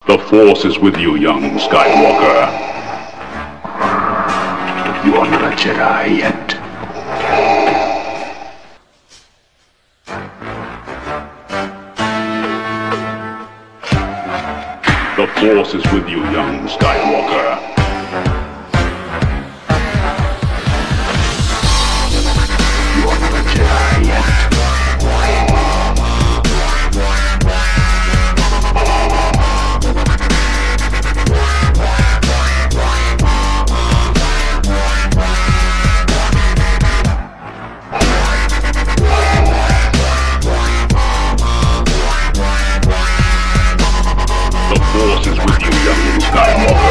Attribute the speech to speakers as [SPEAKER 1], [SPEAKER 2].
[SPEAKER 1] The Force is with you, young Skywalker. You are not a Jedi yet. The Force is with you, young Skywalker. You are not a Jedi yet. The Force is with you, young Skywalker.